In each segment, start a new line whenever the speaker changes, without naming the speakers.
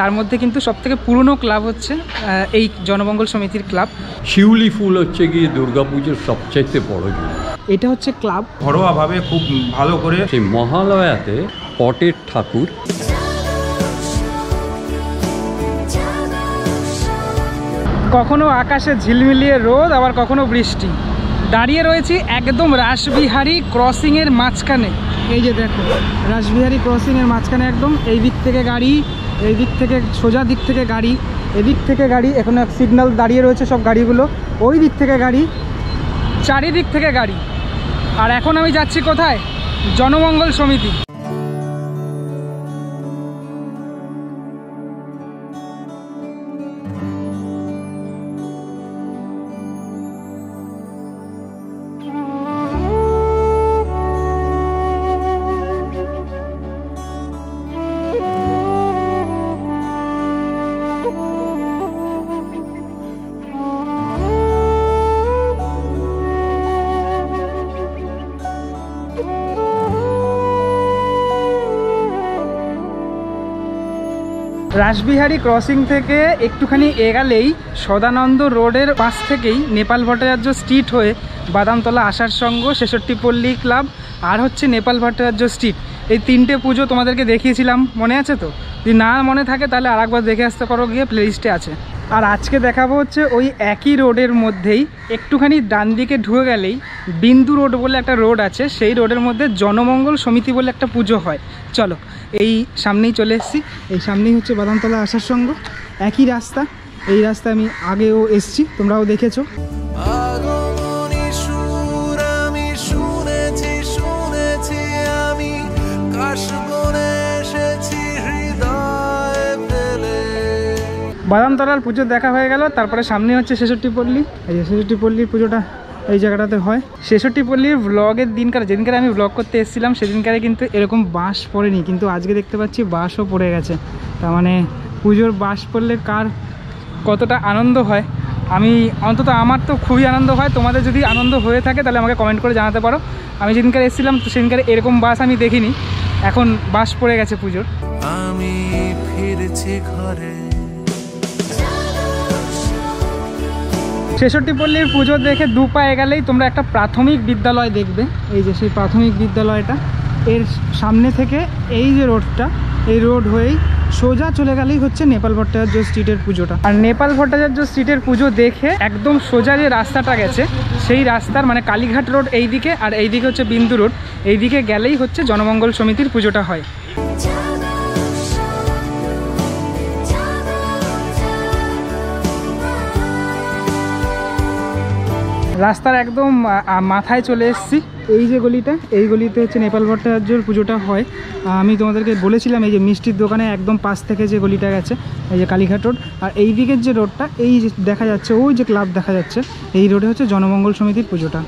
তার মধ্যে কিন্তু সবথেকে পুরনো ক্লাব হচ্ছে এই জনমঙ্গল সমিতির ক্লাব।
শিউলি ফুল হচ্ছে গিয়ে দুর্গাপুজোর সবচাইতে বড় জিনিস।
এটা হচ্ছে ক্লাব
ঘরোয়াভাবে খুব ভালো করে
সেই মহালয়াতে পটের ঠাকুর।
কখনো আকাশে ঝিলমিলিয়ে রোদ, আবার কখনো বৃষ্টি। দাঁড়িয়ে রয়েছি একদম রাসবিহারী ক্রসিংয়ের মাঝখানে। এই যে দেখো রাসবিহারী ক্রসিংয়ের মাঝখানে একদম, এই দিক থেকে গাড়ি, এই দিক থেকে সোজা দিক থেকে গাড়ি, এদিক থেকে গাড়ি, এখানে সিগন্যাল দাঁড়িয়ে রয়েছে সব গাড়িগুলো, ওই দিক থেকে গাড়ি, চারিদিক থেকে গাড়ি। আর এখন আমি যাচ্ছি কোথায়? জনমঙ্গল সমিতি। রাসবিহারী ক্রসিং থেকে একটুখানি এগালেই সদানন্দ রোডের পাশ থেকেই নেপাল ভট্টাচার্য স্ট্রিট হয়ে বাদামতলা আসার সঙ্গ, 66 পল্লী ক্লাব আর হচ্ছে নেপাল ভট্টাচার্য স্ট্রিট, এই তিনটে পুজো তোমাদেরকে দেখিয়েছিলাম, মনে আছে তো? যদি না মনে থাকে তাহলে আরেকবার দেখে আসতে পারো, গিয়ে প্লেলিস্টে আছে। আর আজকে দেখাবো হচ্ছে ওই একই রোডের মধ্যেই একটুখানি ডান দিকে ঢুকে গেলেই বিন্দু রোড বলে একটা রোড আছে, সেই রোডের মধ্যে জনমঙ্গল সমিতি বলে একটা পুজো হয়। চলো, এই সামনেই চলে এসেছি, এই সামনেই হচ্ছে বাদামতলা আসার সঙ্গ, একই রাস্তা। এই রাস্তা আমি আগেও এসছি, তোমরাও দেখেছো। বাদামতলার পুজো দেখা হয়ে গেল, তারপরে সামনে হচ্ছে 66 পল্লী। এই যে 66 পল্লীর পুজোটা এই জায়গাটাতে হয়। 66 পল্লীর ব্লগের দিনকার, যেদিনকার আমি ব্লগ করতে এসেছিলাম সেদিনকারে কিন্তু এরকম বাঁশ পড়েনি, কিন্তু আজকে দেখতে পাচ্ছি বাঁশও পড়ে গেছে। তার মানে পুজোর বাঁশ পড়লে কার কতটা আনন্দ হয়, আমি অন্তত আমার তো খুবই আনন্দ হয়। তোমাদের যদি আনন্দ হয়ে থাকে তাহলে আমাকে কমেন্ট করে জানাতে পারো। আমি যেদিনকার এসেছিলাম তো সেদিনকারে এরকম বাঁশ আমি দেখিনি, এখন বাঁশ পড়ে গেছে পুজোর। আমি ফিরছি ঘরে। 66 পল্লীর পুজো দেখে দু পা এগেলেই তোমরা একটা প্রাথমিক বিদ্যালয় দেখবে। এই যে সেই প্রাথমিক বিদ্যালয়টা, এর সামনে থেকে এই যে রোডটা, এই রোড হয়েই সোজা চলে গেলেই হচ্ছে নেপাল ভট্টাচার্য স্ট্রিটের পুজোটা। আর নেপাল ভট্টাচার্য স্ট্রিটের পুজো দেখে একদম সোজা যে রাস্তাটা গেছে, সেই রাস্তার মানে কালীঘাট রোড এই দিকে, আর এই দিকে হচ্ছে বিন্দু রোড, এই দিকে গেলেই হচ্ছে জনমঙ্গল সমিতির পুজোটা হয়। রাস্তার একদম মাথায় চলে এসেছি, এই যে গলিটা, এই গলিতে হচ্ছে নেপাল ভট্টাচার্যর পুজোটা হয়। আমি তোমাদেরকে বলেছিলাম এই যে মিষ্টির দোকানে একদম পাশ থেকে যে গলিটা গেছে, এই যে কালীঘাট রোড, আর এই দিকের যে রোডটা এই যে দেখা যাচ্ছে, ওই যে ক্লাব দেখা যাচ্ছে, এই রোডে হচ্ছে জনমঙ্গল সমিতির পুজোটা।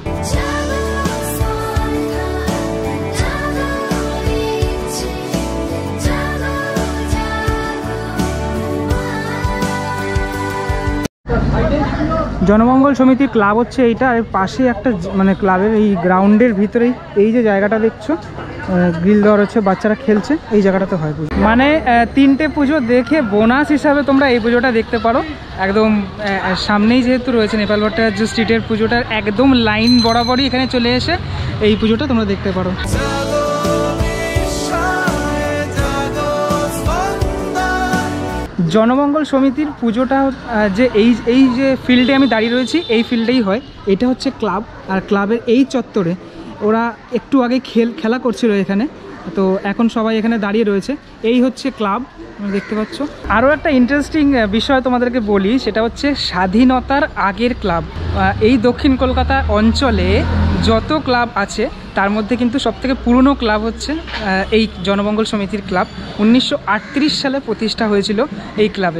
জনমঙ্গল সমিতির ক্লাব হচ্ছে এইটা, আর পাশে একটা মানে ক্লাবের এই গ্রাউন্ডের ভিতরেই এই যে জায়গাটা দেখছো, গ্রিল দেওয়া হচ্ছে, বাচ্চারা খেলছে, এই জায়গাটাতে হয় পুজো। মানে তিনটে পুজো দেখে বোনাস হিসাবে তোমরা এই পুজোটা দেখতে পারো। একদম সামনেই যেহেতু রয়েছে নেপাল ভট্টাচার্য স্ট্রিটের পুজোটার একদম লাইন বরাবরই এখানে চলে এসে এই পুজোটা তোমরা দেখতে পারো। জনমঙ্গল সমিতির পুজোটা যে এই যে ফিল্ডে আমি দাঁড়িয়ে রয়েছি, এই ফিল্ডেই হয়। এটা হচ্ছে ক্লাব, আর ক্লাবের এই চত্বরে ওরা একটু আগে খেলা করছিল এখানে, তো এখন সবাই এখানে দাঁড়িয়ে রয়েছে। এই হচ্ছে ক্লাব, দেখতে পাচ্ছ। আরও একটা ইন্টারেস্টিং বিষয় তোমাদেরকে বলি, সেটা হচ্ছে স্বাধীনতার আগের ক্লাব। এই দক্ষিণ কলকাতা অঞ্চলে যত ক্লাব আছে তার মধ্যে কিন্তু সবথেকে পুরনো ক্লাব হচ্ছে এই জনমঙ্গল সমিতির ক্লাব। 1938 সালে প্রতিষ্ঠা হয়েছিল এই ক্লাবে।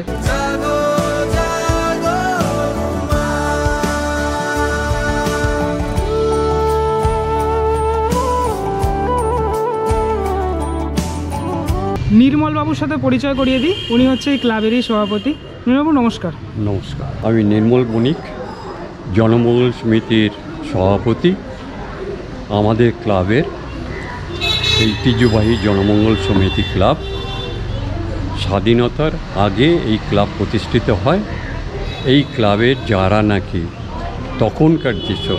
নির্মল বাবুর সাথে পরিচয় করিয়ে দিই, উনি হচ্ছে এই ক্লাবেরই সভাপতি। নির্মল বাবু নমস্কার।
নমস্কার, আমি নির্মল বণিক, জনমঙ্গল সমিতির সভাপতি। আমাদের ক্লাবের ঐতিহ্যবাহী জনমঙ্গল সমিতি ক্লাব স্বাধীনতার আগে এই ক্লাব প্রতিষ্ঠিত হয়। এই ক্লাবের যারা নাকি তখনকার যেসব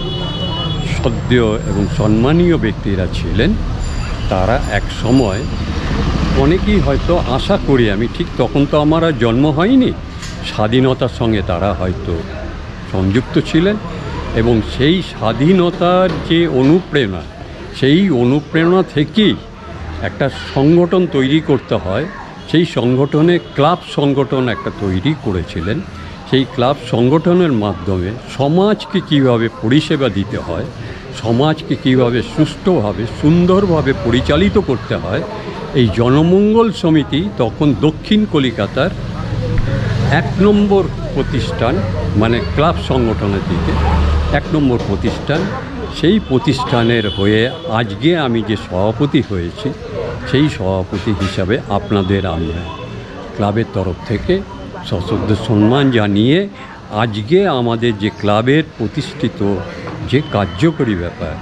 সদ্য এবং সম্মানীয় ব্যক্তিরা ছিলেন, তারা এক সময় অনেকেই হয়তো আশা করি আমি, ঠিক তখন তো আমার আর জন্ম হয়নি, স্বাধীনতার সঙ্গে তারা হয়তো সংযুক্ত ছিলেন এবং সেই স্বাধীনতার যে অনুপ্রেরণা, সেই অনুপ্রেরণা থেকেই একটা সংগঠন তৈরি করতে হয়। সেই সংগঠনে ক্লাব সংগঠন একটা তৈরি করেছিলেন। সেই ক্লাব সংগঠনের মাধ্যমে সমাজকে কীভাবে পরিষেবা দিতে হয়, সমাজকে কীভাবে সুষ্ঠুভাবে সুন্দরভাবে পরিচালিত করতে হয়, এই জনমঙ্গল সমিতি তখন দক্ষিণ কলিকাতার 1 নম্বর প্রতিষ্ঠান, মানে ক্লাব সংগঠনের দিকে 1 নম্বর প্রতিষ্ঠান। সেই প্রতিষ্ঠানের হয়ে আজকে আমি যে সভাপতি হয়েছি, সেই সভাপতি হিসাবে আপনাদের আমরা ক্লাবের তরফ থেকে সশ্রদ্ধ সম্মান জানিয়ে আজকে আমাদের যে ক্লাবের প্রতিষ্ঠিত যে কার্যকরী ব্যাপার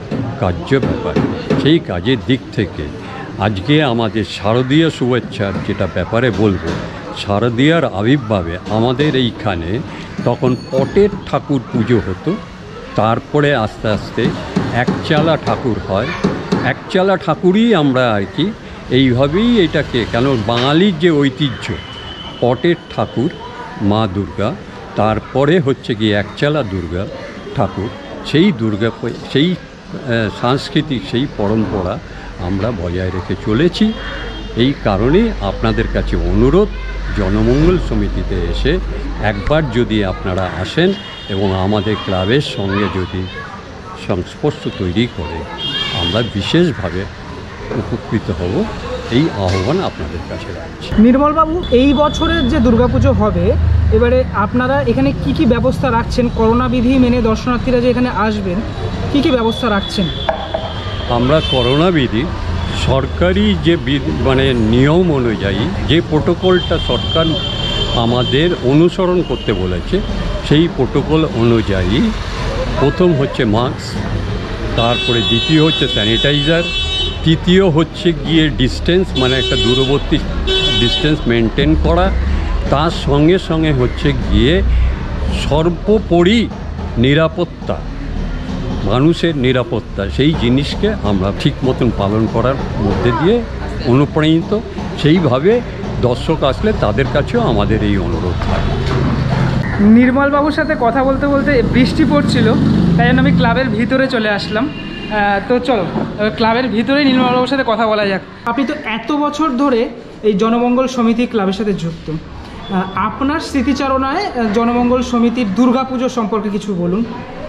সেই কাজের দিক থেকে আজকে আমাদের শারদীয় শুভেচ্ছার যেটা ব্যাপারে বলবো, শারদীয়ার আবির্ভাবে আমাদের এইখানে তখন পটের ঠাকুর পুজো হতো। তারপরে আস্তে আস্তে একচালা ঠাকুর হয়। একচালা ঠাকুরই আমরা আর কি এইভাবেই এটাকে, কেন বাঙালির যে ঐতিহ্য পটের ঠাকুর মা দুর্গা, তারপরে হচ্ছে গিয়ে একচালা দুর্গা ঠাকুর, সেই সেই সাংস্কৃতিক সেই পরম্পরা আমরা বজায় রেখে চলেছি। এই কারণে আপনাদের কাছে অনুরোধ, জনমঙ্গল সমিতিতে এসে একবার যদি আপনারা আসেন এবং আমাদের ক্লাবের সঙ্গে যদি সংস্পর্শ তৈরি করে, আমরা বিশেষভাবে উপকৃত হব, এই আহ্বান আপনাদের কাছে রাখছি।
নির্মলবাবু, এই বছরের যে দুর্গাপুজো হবে, এবারে আপনারা এখানে কি কি ব্যবস্থা রাখছেন? করোনা বিধি মেনে দর্শনার্থীরা যে এখানে আসবেন, কি কি ব্যবস্থা রাখছেন?
আমরা করোনা বিধি সরকারি যে মানে নিয়ম অনুযায়ী যে প্রোটোকলটা সরকার আমাদের অনুসরণ করতে বলেছে, সেই প্রোটোকল অনুযায়ী প্রথম হচ্ছে মাস্ক, তারপরে দ্বিতীয় হচ্ছে স্যানিটাইজার, তৃতীয় হচ্ছে গিয়ে ডিস্টেন্স, মানে একটা দূরবর্তী ডিস্টেন্স মেনটেন করা, তার সঙ্গে সঙ্গে হচ্ছে গিয়ে সর্বোপরি নিরাপত্তা, মানুষের নিরাপত্তা, সেই জিনিসকে আমরা ঠিক মতন পালন করার মধ্যে দিয়ে অনুপ্রাণিত। সেইভাবে দর্শক আসলে তাদের কাছেও আমাদের এই অনুরোধ থাকে।
নির্মলবাবুর সাথে কথা বলতে বলতে বৃষ্টি পড়ছিল, তাই জন্য আমি ক্লাবের ভিতরে চলে আসলাম। তো চলো ক্লাবের ভিতরে নির্মলবাবুর সাথে কথা বলা যাক। আপনি তো এত বছর ধরে এই জনমঙ্গল সমিতি ক্লাবের সাথে যুক্ত, আপনার স্মৃতিচারণায় জনমঙ্গল সমিতির দুর্গাপুজো সম্পর্কে কিছু বলুন।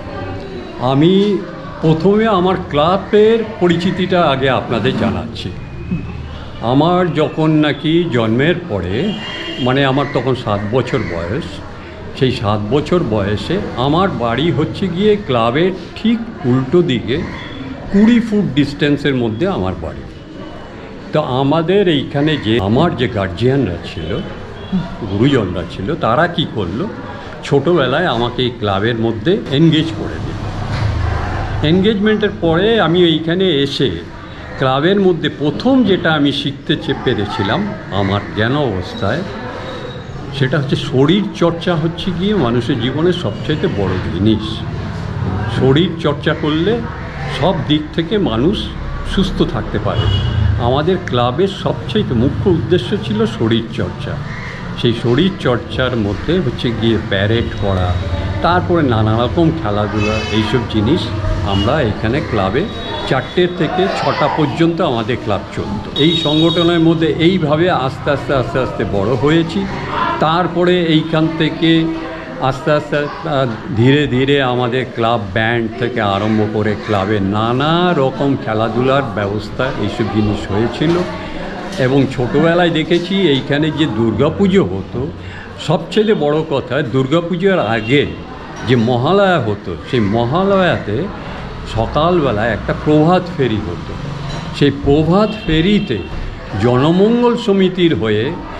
আমি প্রথমে আমার ক্লাবের পরিচিতিটা আগে আপনাদের জানাচ্ছি। আমার যখন নাকি জন্মের পরে, মানে আমার তখন 7 বছর বয়স, সেই 7 বছর বয়সে আমার বাড়ি হচ্ছে গিয়ে ক্লাবের ঠিক উল্টো দিকে 20 ফুট ডিস্টেন্সের মধ্যে আমার বাড়ি। তো আমাদের এইখানে যে আমার যে গার্জিয়ানরা ছিল, গুরুজনরা ছিল, তারা কি করলো, ছোটোবেলায় আমাকে এই ক্লাবের মধ্যে এনগেজ করে দিল। এনগেজমেন্টের পরে আমি এইখানে এসে ক্লাবের মধ্যে প্রথম যেটা আমি শিখতে পেরেছিলাম আমার জ্ঞান অবস্থায়, সেটা হচ্ছে শরীর চর্চা হচ্ছে গিয়ে মানুষের জীবনের সবচাইতে বড় জিনিস। শরীর চর্চা করলে সব দিক থেকে মানুষ সুস্থ থাকতে পারে। আমাদের ক্লাবের সবচাইতে মুখ্য উদ্দেশ্য ছিল শরীর চর্চা। সেই শরীর চর্চার মধ্যে হচ্ছে গিয়ে প্যারেড করা, তারপরে নানা রকম খেলাধুলা, এইসব জিনিস আমরা এখানে ক্লাবে 4টে থেকে 6টা পর্যন্ত আমাদের ক্লাব চলত। এই সংগঠনের মধ্যে এইভাবে আস্তে আস্তে বড় হয়েছি। তারপরে এইখান থেকে আস্তে আস্তে ধীরে ধীরে আমাদের ক্লাব ব্যান্ড থেকে আরম্ভ করে ক্লাবে নানা রকম খেলাধুলার ব্যবস্থা, এইসব জিনিস হয়েছিল। এবং ছোটোবেলায় দেখেছি এইখানে যে দুর্গাপুজো হতো, সবচেয়ে বড় কথা, দুর্গাপুজোর আগে যে মহালয়া হতো, সেই মহালয়াতে সকালবেলায় একটা প্রভাত ফেরি হতো। সেই প্রভাত ফেরিতে জনমঙ্গল সমিতির হয়ে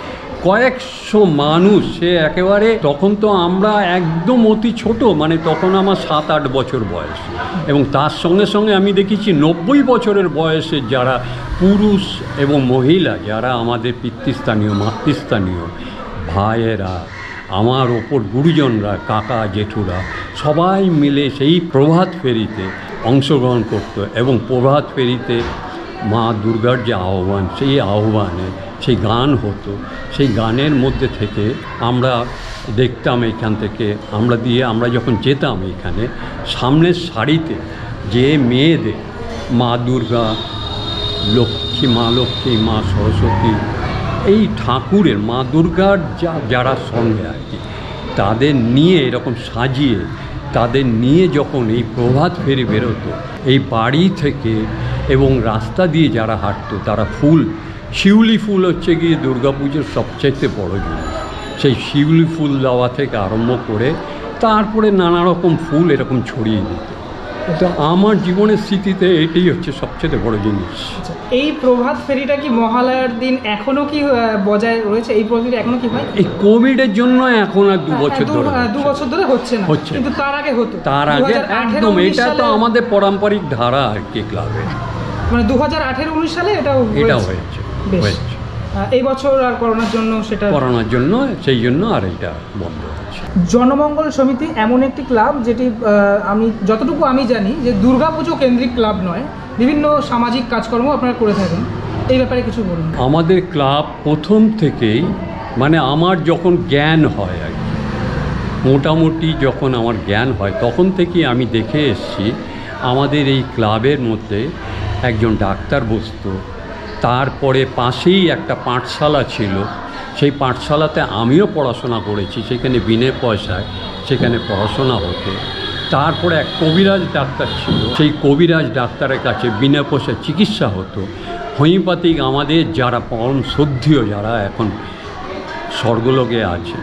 কয়েকশো মানুষ, সে একেবারে, তখন তো আমরা একদম অতি ছোট, মানে তখন আমার 7-8 বছর বয়স, এবং তার সঙ্গে সঙ্গে আমি দেখেছি 90 বছরের বয়সে যারা পুরুষ এবং মহিলা, যারা আমাদের পিতৃস্থানীয় মাতৃস্থানীয় ভাইয়েরা, আমার ওপর গুরুজনরা, কাকা জেঠুরা সবাই মিলে সেই প্রভাত ফেরিতে অংশগ্রহণ করতো। এবং প্রভাত ফেরিতে মা দুর্গার যে আহ্বান, সেই আহ্বানে সেই গান হতো, সেই গানের মধ্যে থেকে আমরা দেখতাম এইখান থেকে আমরা যখন যেতাম এইখানে সামনের সারিতে যে মেয়েদের মা দুর্গা, লক্ষ্মী, মা সরস্বতী, এই ঠাকুরের মা দুর্গার যারা সঙ্গে আর কি, তাদের নিয়ে এরকম সাজিয়ে, তাদের নিয়ে যখন এই প্রভাত ফেরি বেরোতো এই বাড়ি থেকে, এবং রাস্তা দিয়ে যারা হাঁটতো, তারা শিউলি ফুল হচ্ছে গিয়ে দুর্গাপুজোর সবচাইতে বড় জিনিস। সেই শিউলি ফুল দেওয়া থেকে আরম্ভ করে তারপরে নানা রকম ফুল এরকম ছড়িয়ে দিত। তো আমার জীবনের স্মৃতিতে এটাই হচ্ছে সবচেয়ে বড় জিনিস।
এই প্রভাত ফেরিটা কি মহালয়ার দিন এখনো কি বজায় রয়েছে? এই প্রভাত এখনো কি হয়?
এই কোভিডের জন্য এখন আর 2 বছর ধরে,
2 বছর ধরে হচ্ছে না, কিন্তু তার আগে হতো।
তার আগে একদম, এটা তো আমাদের পারম্পরিক ধারা আর কি ক্লাবে,
মানে 2018-19 সালে এটা হয়েছে। এই বছর আর করোনার জন্য
সেই জন্য আর এটা বন্ধ হচ্ছে।
জনমঙ্গল সমিতি এমন একটি ক্লাব যেটি যতটুকু আমি জানি যে দুর্গাপুজো কেন্দ্রিক ক্লাব নয়, বিভিন্ন সামাজিক কাজকর্ম আপনারা করে থাকেন, এই ব্যাপারে কিছু বলুন।
আমাদের ক্লাব প্রথম থেকেই, মানে আমার যখন জ্ঞান হয় আর কি, মোটামুটি যখন আমার জ্ঞান হয় তখন থেকেই আমি দেখে এসেছি আমাদের এই ক্লাবের মধ্যে একজন ডাক্তার বসতো, তারপরে পাশেই একটা পাঠশালা ছিল, সেই পাঠশালাতে আমিও পড়াশোনা করেছি, সেখানে বিনা পয়সায় সেখানে পড়াশোনা হতো। তারপরে এক কবিরাজ ডাক্তার ছিল, সেই কবিরাজ ডাক্তারের কাছে বিনা পয়সায় চিকিৎসা হতো। হোমিওপ্যাথিক আমাদের যারা পরম শ্রদ্ধেয়, যারা এখন স্বর্গলোকে আছে,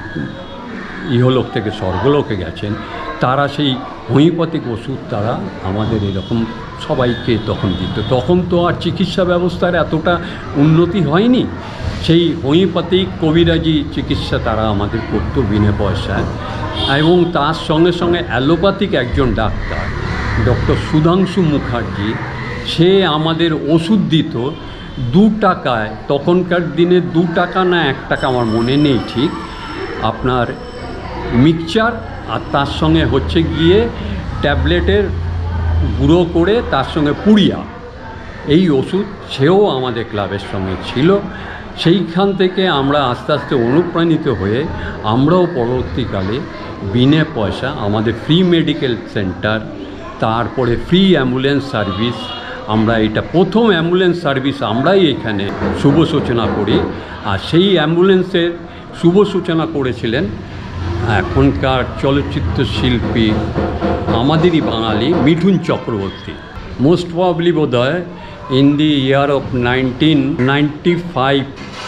ইহলোক থেকে স্বর্গলোকে গেছেন, তারা সেই হোমিওপ্যাথিক ওষুধ তারা আমাদের এরকম সবাইকে তখন দিত। তখন তো আর চিকিৎসা ব্যবস্থার এতটা উন্নতি হয়নি, সেই হোমিওপ্যাথিক কবিরাজি চিকিৎসা তারা আমাদের করতো বিনা পয়সায়। এবং তার সঙ্গে সঙ্গে অ্যালোপ্যাথিক একজন ডাক্তার, ডক্টর সুধাংশু মুখার্জি, সে আমাদের ওষুধ দিত 2 টাকায়, তখনকার দিনে 2 টাকা না 1 টাকা আমার মনে নেই ঠিক, আপনার মিক্সচার, আর তার সঙ্গে হচ্ছে গিয়ে ট্যাবলেটের গুঁড়ো করে তার সঙ্গে পুড়িয়া, এই ওষুধ সেও আমাদের ক্লাবের সঙ্গে ছিল। সেইখান থেকে আমরা আস্তে আস্তে অনুপ্রাণিত হয়ে আমরাও পরবর্তীকালে বিনা পয়সা আমাদের ফ্রি মেডিকেল সেন্টার, তারপরে ফ্রি অ্যাম্বুলেন্স সার্ভিস, আমরা এটা প্রথম অ্যাম্বুলেন্স সার্ভিস আমরাই এখানে শুভ সূচনা করি। আর সেই অ্যাম্বুলেন্সের শুভ সূচনা করেছিলেন এখনকার চলচ্চিত্র শিল্পী, আমাদেরই বাঙালি মিঠুন চক্রবর্তী। মোস্ট প্রবাবলি বোধ হয় in the year of 1995,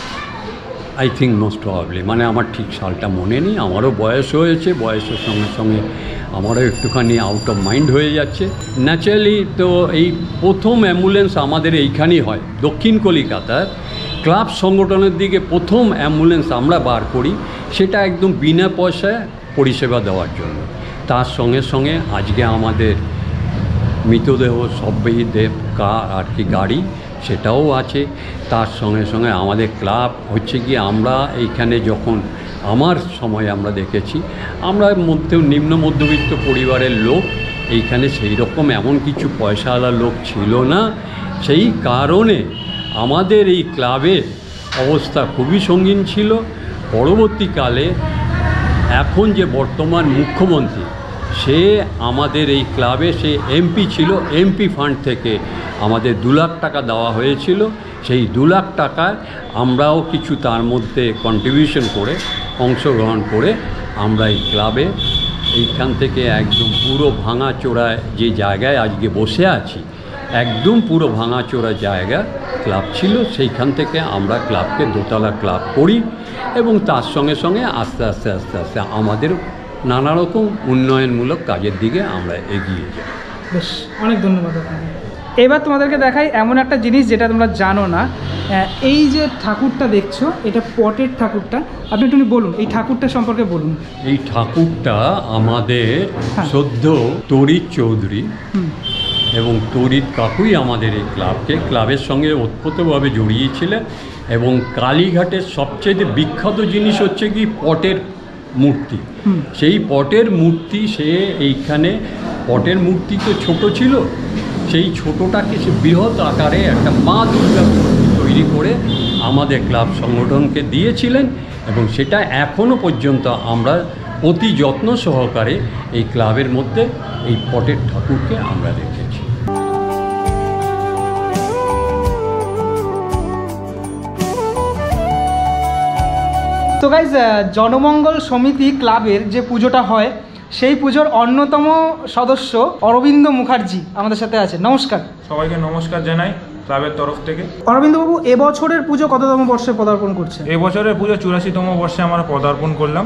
I think most probably, মানে আমার ঠিক সালটা মনে নেই, আমারও বয়স হয়েছে, বয়সের সঙ্গে সঙ্গে আমারও একটুখানি আউট অফ মাইন্ড হয়ে যাচ্ছে ন্যাচারালি। তো এই প্রথম অ্যাম্বুলেন্স আমাদের এইখানেই হয়, দক্ষিণ কলিকাতার ক্লাব সংগঠনের দিকে প্রথম অ্যাম্বুলেন্স আমরা বার করি, সেটা একদম বিনা পয়সায় পরিষেবা দেওয়ার জন্য। তার সঙ্গে সঙ্গে আজকে আমাদের মৃতদেহ সববাহী আর কি গাড়ি, সেটাও আছে। তার সঙ্গে সঙ্গে আমাদের ক্লাব হচ্ছে কি, আমরা এইখানে যখন আমার সময় আমরা দেখেছি, আমরা নিম্ন মধ্যবিত্ত পরিবারের লোক, এইখানে সেই রকম এমন কিছু পয়সাওয়ালা লোক ছিল না, সেই কারণে আমাদের এই ক্লাবের অবস্থা খুবই সঙ্গীন ছিল। পরবর্তীকালে এখন যে বর্তমান মুখ্যমন্ত্রী, সে আমাদের এই ক্লাবে সে এমপি ছিল, এমপি ফান্ড থেকে আমাদের 2 লাখ টাকা দেওয়া হয়েছিল। সেই 2 লাখ টাকায় আমরাও কিছু তার মধ্যে কন্ট্রিবিউশন করে, অংশগ্রহণ করে আমরা এই ক্লাবে এইখান থেকে একদম পুরো ভাঙাচোরায় যে জায়গায় আজকে বসে আছি, একদম পুরো ভাঙাচোরা জায়গা ক্লাব ছিল, সেইখান থেকে আমরা ক্লাবকে দোতলা ক্লাব করি এবং তার সঙ্গে সঙ্গে আস্তে আস্তে আস্তে আস্তে আমাদের নানা রকম উন্নয়নমূলক কাজের দিকে আমরা এগিয়ে যাই।
বেশ, অনেক ধন্যবাদ আপনাকে। এবার তোমাদেরকে দেখাই এমন একটা জিনিস যেটা তোমরা জানো না। এই যে ঠাকুরটা দেখছো, এটা পটের ঠাকুরটা, আপনি একটু বলুন এই ঠাকুরটা সম্পর্কে বলুন।
এই ঠাকুরটা আমাদের শ্রদ্ধ তরিৎ চৌধুরী এবং তরিৎ কাকুই আমাদের এই ক্লাবের সঙ্গে ওতপ্রোতভাবে জড়িয়েছিলেন। এবং কালীঘাটের সবচেয়ে বিখ্যাত জিনিস হচ্ছে কি পটের মূর্তি। সেই পটের মূর্তি সে এইখানে, পটের মূর্তি তো ছোট ছিল, সেই ছোটোটাকে সে বৃহৎ আকারে একটা মা দুর্গা মূর্তি তৈরি করে আমাদের ক্লাব সংগঠনকে দিয়েছিলেন। এবং সেটা এখনও পর্যন্ত আমরা অতি যত্ন সহকারে এই ক্লাবের মধ্যে এই পটের ঠাকুরকে আমরা রেখেছি।
তো গাইজ, জনমঙ্গল সমিতি ক্লাবের যে পুজোটা হয় সেই পুজোর অন্যতম সদস্য অরবিন্দ মুখার্জি আমাদের সাথে আছে। নমস্কার।
সবাইকে নমস্কার জানাই ক্লাবের তরফ থেকে।
অরবিন্দবাবু, এবছরের পুজো কততম বর্ষে পদার্পণ করছে?
এবছরের পুজো 84তম বর্ষে আমরা পদার্পণ করলাম।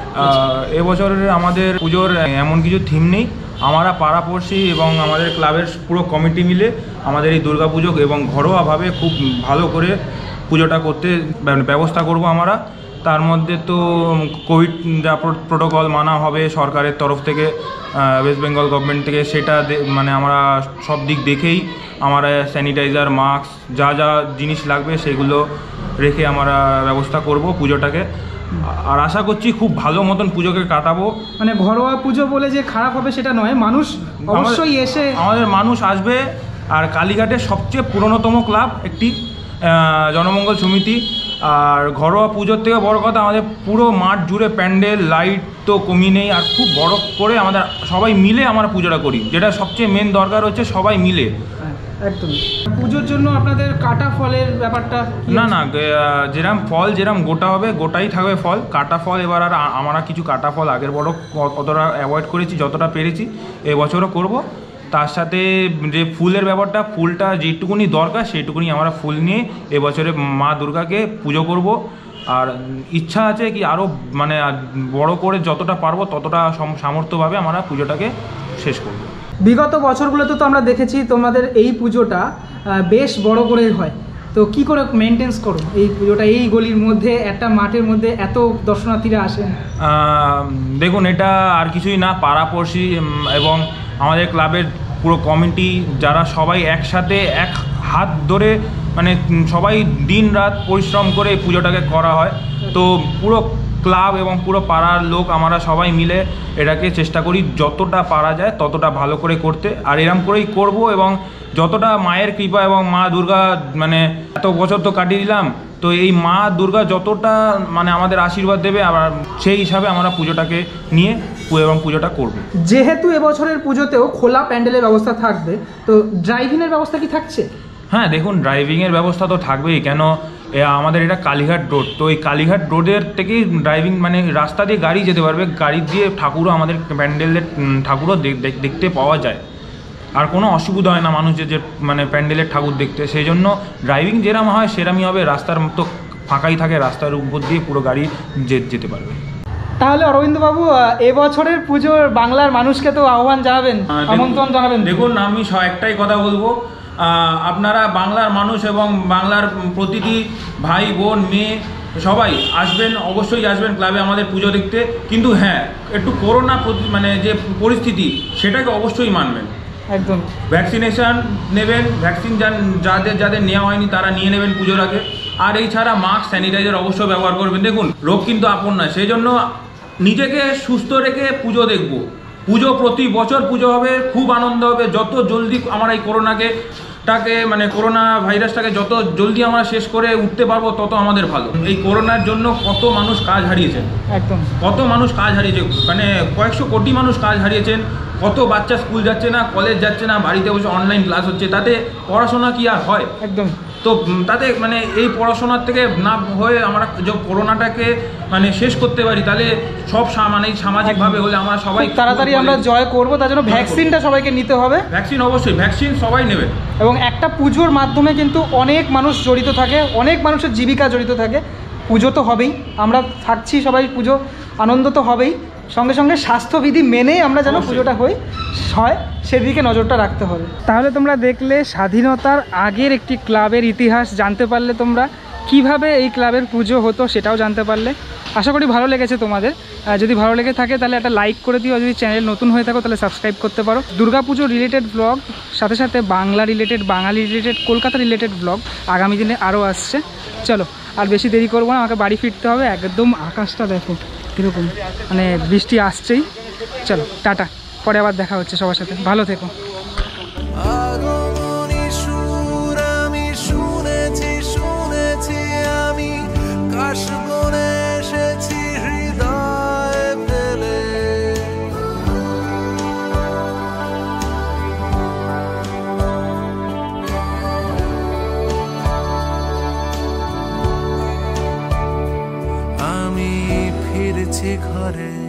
এবছরের আমাদের পুজোর এমন কিছু থিম নেই। আমরা পাড়াপড়শি এবং আমাদের ক্লাবের পুরো কমিটি মিলে আমাদের এই দুর্গাপুজো এবং ঘরোয়াভাবে খুব ভালো করে পুজোটা করতে ব্যবস্থা করব আমরা। তার মধ্যে তো কোভিড যা প্রোটোকল মানা হবে সরকারের তরফ থেকে, ওয়েস্ট বেঙ্গল গভর্নমেন্ট থেকে, সেটা মানে আমরা সব দিক দেখেই আমরা স্যানিটাইজার, মাস্ক, যা যা জিনিস লাগবে সেগুলো রেখে আমরা ব্যবস্থা করব পুজোটাকে। আর আশা করছি খুব ভালো মতন পুজোকে কাটাবো।
মানে ঘরোয়া পুজো বলে যে খারাপ হবে সেটা নয়, মানুষ অবশ্যই এসে,
আমাদের মানুষ আসবে। আর কালীঘাটের সবচেয়ে পুরনোতম ক্লাব একটি জনমঙ্গল সমিতি। আর ঘরোয়া পুজোর থেকে বড় কথা, আমাদের পুরো মাঠ জুড়ে প্যান্ডেল, লাইট তো কমই নেই। আর খুব বড় করে আমাদের সবাই মিলে আমরা পুজোটা করি, যেটা সবচেয়ে মেন দরকার হচ্ছে সবাই মিলে।
একদম। পুজোর জন্য আপনাদের কাটা ফলের ব্যাপারটা?
না, যেরকম ফল যেরকম গোটা হবে গোটাই থাকবে ফল। কাটা ফল এবার আর আমরা কিছু কাটা ফল আগের বড় অতটা অ্যাভয়েড করেছি, যতটা পেরেছি এবছরও করব। তার সাথে যে ফুলের ব্যাপারটা, ফুলটা যেটুকুনি দরকার সেইটুকুনি আমরা ফুল নিয়ে এবছরে মা দুর্গাকে পুজো করব। আর ইচ্ছা আছে কি আরও মানে বড় করে যতটা পারবো ততটা সামর্থ্যভাবে আমরা পুজোটাকে শেষ করব।
বিগত বছরগুলোতে তো আমরা দেখেছি তোমাদের এই পুজোটা বেশ বড় করে হয়, তো কি করে মেনটেন্স করো এই পুজোটা? এই গলির মধ্যে একটা মাঠের মধ্যে এত দর্শনার্থীরা আসেন।
দেখুন, এটা আর কিছুই না, পাড়াপড়শি এবং আমাদের ক্লাবের পুরো কমিটি যারা সবাই একসাথে এক হাত ধরে মানে সবাই দিন রাত পরিশ্রম করে এই পুজোটাকে করা হয়। তো পুরো ক্লাব এবং পুরো পাড়ার লোক আমরা সবাই মিলে এটাকে চেষ্টা করি যতটা পারা যায় ততটা ভালো করে করতে। আর এরম করেই করব। এবং যতটা মায়ের কৃপা এবং মা দুর্গা, মানে এত বছর তো কাটিয়ে দিলাম, তো এই মা দুর্গা যতটা মানে আমাদের আশীর্বাদ দেবে, আবার সেই হিসাবে আমরা পুজোটাকে নিয়ে এবং পুজোটা করব।
যেহেতু এবছরের পুজোতেও খোলা প্যান্ডেলের ব্যবস্থা থাকবে, তো ড্রাইভিংয়ের ব্যবস্থা কি থাকছে?
হ্যাঁ, দেখুন, ড্রাইভিংয়ের ব্যবস্থা তো থাকবেই। কেন, আমাদের এটা কালীঘাট রোড, তো এই কালীঘাট রোডের থেকেই ড্রাইভিং মানে রাস্তা দিয়ে গাড়ি যেতে পারবে। গাড়ি দিয়ে ঠাকুরও, আমাদের প্যান্ডেলের ঠাকুরও দেখতে পাওয়া যায়। আর কোনো অসুবিধা হয় না মানুষের যে মানে প্যান্ডেলের ঠাকুর দেখতে। সেই জন্য ড্রাইভিং যেরম হয় সেরমই হবে। রাস্তার মতো ফাঁকাই থাকে, রাস্তার উপর দিয়ে পুরো গাড়ি যেতে পারবে।
তাহলে অরবিন্দবাবু, এবছরের পুজোর বাংলার মানুষকে তো আহ্বান জানাবেন, আমন্ত্রণ জানাবেন।
দেখুন, আমি একটাই কথা বলবো, আপনারা বাংলার মানুষ এবং বাংলার প্রতিটি ভাই বোন মেয়ে সবাই আসবেন, অবশ্যই আসবেন ক্লাবে আমাদের পুজো দেখতে। কিন্তু হ্যাঁ, একটু করোনা মানে যে পরিস্থিতি সেটাকে অবশ্যই মানবেন।
একদম।
ভ্যাকসিনেশন নেবেন, ভ্যাকসিন যাদের নেওয়া হয়নি তারা নিয়ে নেবেন পুজোর আগে। আর এই ছাড়া মাস্ক, স্যানিটাইজার অবশ্যই ব্যবহার করবেন। দেখুন, রোগ কিন্তু আপন নয়, সেই জন্য নিজেকে সুস্থ রেখে পুজো দেখব। পুজো প্রতি বছর পুজো হবে, খুব আনন্দ হবে। যত জলদি আমরা এই মানে করোনা ভাইরাসটাকে যত জলদি আমরা শেষ করে উঠতে পারবো তত আমাদের ভালো। এই করোনার জন্য কত মানুষ কাজ হারিয়েছেন,
একদম
কত মানুষ কাজ হারিয়েছে, মানে কয়েকশো কোটি মানুষ কাজ হারিয়েছেন। কত বাচ্চা স্কুল যাচ্ছে না, কলেজ যাচ্ছে না, বাড়িতে বসে অনলাইন ক্লাস হচ্ছে, তাতে পড়াশোনা কি আর হয়?
একদম।
তো তাতে মানে এই পড়াশোনার থেকে না হয়ে আমরা যে করোনাটাকে মানে শেষ করতে পারি, তাহলে সব মানে সামাজিকভাবে হলে আমরা সবাই
তাড়াতাড়ি আমরা জয় করবো। তার জন্য ভ্যাকসিনটা সবাইকে নিতে হবে।
ভ্যাকসিন অবশ্যই, ভ্যাকসিন সবাই নেবে।
এবং একটা পুজোর মাধ্যমে কিন্তু অনেক মানুষ জড়িত থাকে, অনেক মানুষের জীবিকা জড়িত থাকে। পুজো তো হবেই, আমরা থাকছি সবাই, পুজো আনন্দ তো হবেই, সঙ্গে সঙ্গে স্বাস্থ্যবিধি মেনে আমরা যেন পুজোটা হই হয় সেদিকে নজরটা রাখতে হবে। তাহলে তোমরা দেখলে স্বাধীনতার আগের একটি ক্লাবের ইতিহাস জানতে পারলে, তোমরা কিভাবে এই ক্লাবের পুজো হতো সেটাও জানতে পারলে। আশা করি ভালো লেগেছে তোমাদের। যদি ভালো লেগে থাকে তাহলে একটা লাইক করে দিও, যদি চ্যানেল নতুন হয়ে থাকো তাহলে সাবস্ক্রাইব করতে পারো। দুর্গাপুজো রিলেটেড ব্লগ, সাথে সাথে Bangla related, Bangali related, Kolkata related blog আগামী দিনে আরও আসছে। চলো আর বেশি দেরি করবো না, আমাকে বাড়ি ফিরতে হবে। একদম আকাশটা দেখো কীরকম, মানে বৃষ্টি আসছেই। চলো টাটা, পরে আবার দেখা হচ্ছে সবার সাথে, ভালো থেকো।
ফিরছি ঘরে।